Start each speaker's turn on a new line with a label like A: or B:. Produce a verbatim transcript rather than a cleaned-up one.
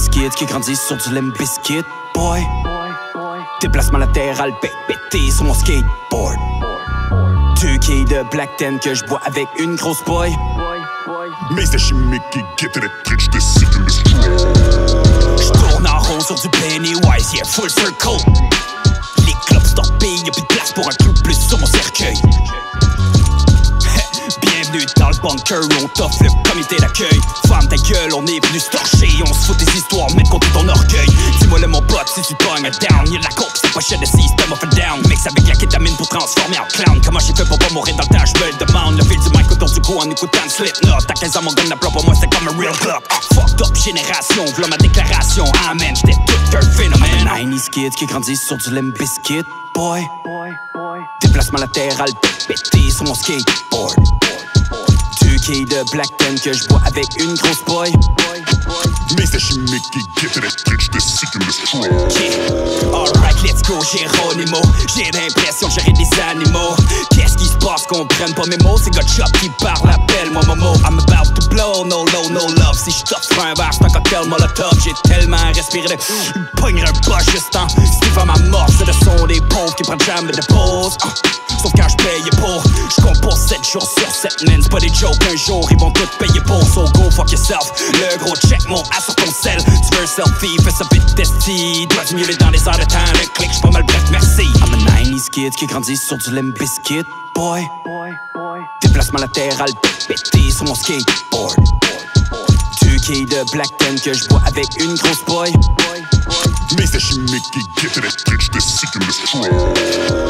A: nineties kids qui grandissent sur du Limp Bizkit, boy. Déplacement latéral, pété sur mon skateboard. Deux quilles de Black Ten que je bois avec une grosse boy.
B: Mais c'est chimique qui guette électrique, j'décide de destroy.
A: J'tourne en rond sur du Pennywise, yeah, full circle. Les clubs stoppés, y'a plus de place pour un clou plus sur mon cercueil. Bienvenue dans le bunker où on t'offre le comité d'accueil. Femme ta gueule, on est venu se torcher. On se fout des histoires, mettre contre ton orgueil. Dis-moi le mon pote si tu pognes down. Y'a de la coke, c'est pochette de system of a down. Mix avec la kétamine pour transformer en clown. Comment j'ai fait pour pas mourir dans le temps, j'me le demande. Le fil du mic autour du cou en écoutant le Slipknot. T'as quinze ans, mon gun d'applaud pour moi, c'est comme un real clock. Fucked up génération, v'là ma déclaration. Amen, j'étais tout un phénomène. I'm a nineties kid qui grandit sur du Limp Bizkit, boy. Déplacement latéral, pété sur mon skateboard. Deux quilles de Black Ten que je bois avec une grosse boy.
B: Mais c'est chimique qui guette électrique, j'décide de destroy.
A: Yeah. Alright, let's go, Géronimo. J'ai l'impression de gérer des animaux. Qu'est-ce qui se passe qu'on prenne pas mes mots? C'est Godshop qui parle, appelle-moi Momo. I'm about to blow, no low, no love. Si j't'offre un verre, c'est un cocktail molotov. J'ai tellement respiré de... Pogner un boss juste en Steve ma mort, c'est le son des pauvres qui prennent jamais de pause. uh. Sauf quand j'paye pour. J'compose sept jours sur sept, man. C'est pas des jokes, un jour ils vont tout payer pour. So go fuck yourself. Le gros check mon ass sur ton sel. Tu veux un selfie, fais ça vite testi. Dois du mieux dans les heures de temps. Le clic, j'suis pas mal bref, merci. I'm a nineties kid qui grandit sur du Limp Bizkit, boy. Déplacement latéral, pété sur mon skateboard. Deux quilles de Black Ten que je bois avec une grosse boy.
B: Mais c'est chimique qui guette électrique, j'décide de destroy.